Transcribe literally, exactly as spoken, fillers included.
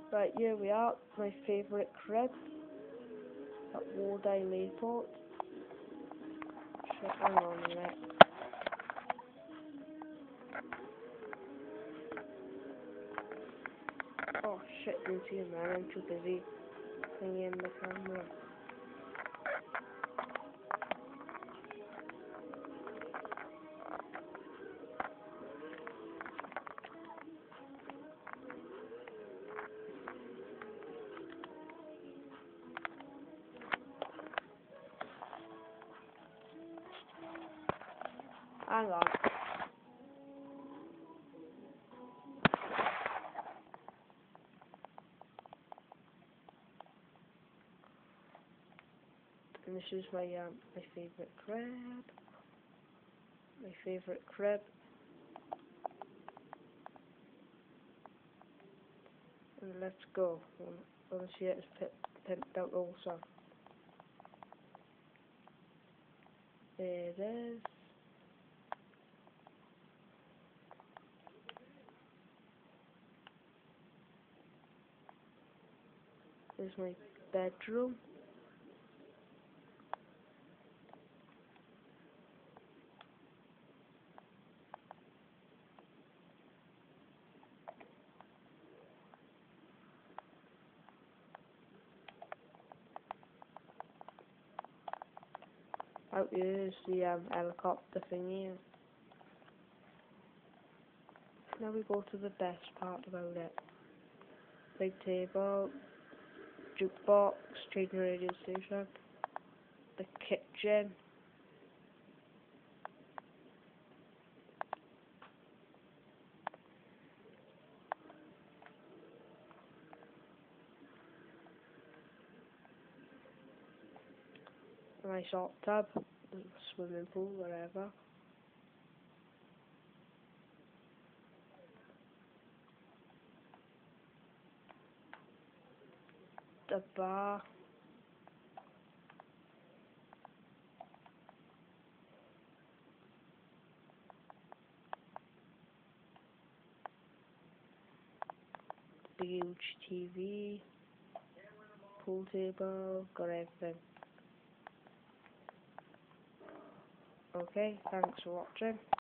Right, here we are, my favourite crib at Wardale Airport. Shit, hang on a minute. Oh shit, didn't see him there, I'm too busy thinking the camera. Hang on. And this is my um my favourite crib. My favourite crib. And let's go. I want to see it as pimped out also. There it is. There's my bedroom. Out here is the um, helicopter thingy. Now we go to the best part about it. Big table, jukebox, changing radio station, the kitchen, a nice hot tub, swimming pool, whatever. The bar. The huge T V, pool table, got everything. Okay, thanks for watching.